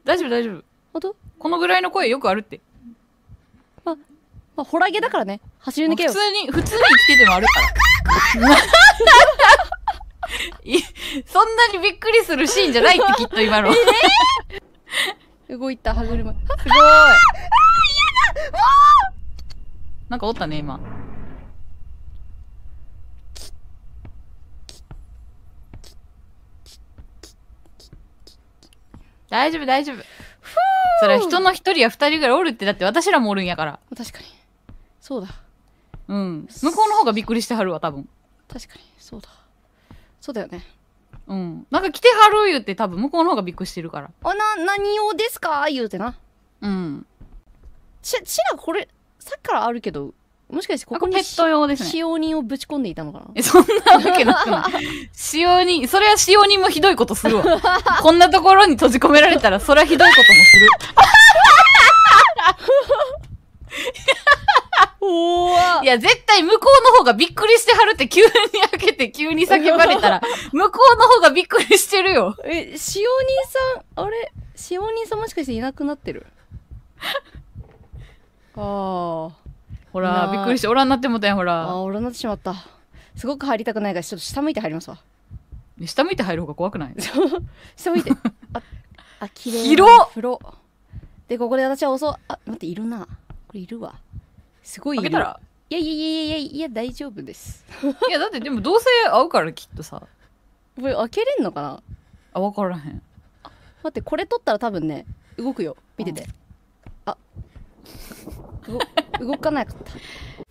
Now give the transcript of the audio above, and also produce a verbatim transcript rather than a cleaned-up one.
大丈夫大丈夫。 ほんと？ このぐらいの声よくあるって。 ま、まあ、ホラゲだからね。走り抜けよう。 普通に、普通に生きててもあるから。いそんなにびっくりするシーンじゃないってきっと今の。 えー、動いた歯車。すごい。なんかおったね今。大丈夫大丈夫。それは人の一人や二人ぐらいおるって、だって私らもおるんやから。 確かにそうだ。 うん、向こうの方がびっくりしてはるわ多分。 確かにそうだ。そうだよね。 うん、なんか来てはる言って多分向こうの方がびっくりしてるから。 あ、な、何用ですか言うてな。 うん。 ち、ちらこれさっきからあるけど、もしかしてここにペット用ですね。 使用人をぶち込んでいたのかな。 え、そんなわけなくない。使用人、それは使用人もひどいことするわ。こんなところに閉じ込められたらそれはひどいこともする。 おー、 いや、絶対向こうの方がびっくりしてはるって急に開けて急に叫ばれたら、向こうの方がびっくりしてるよ。 え、使用人さん、あれ使用人さんもしかしていなくなってる。ああ。 ほら、びっくりして、おらんなってもたやん、ほら。 ああ、おらんなってしまった。すごく入りたくないから、ちょっと下向いて入りますわ。 下向いて入る方が怖くない？ 下向いて。あ、あ、綺麗な広っ。 風呂。で、ここで私は遅、あ、待って、いるな。これいるわ。すごいいる。 開けたら？ いやいやいやいやいやいや、大丈夫です。 いや、だってでもどうせ会うからきっとさ。 これ開けれんのかな。 あ、わからへん。 待って、これ取ったら多分ね、動くよ。見てて。あ、動動かなかった。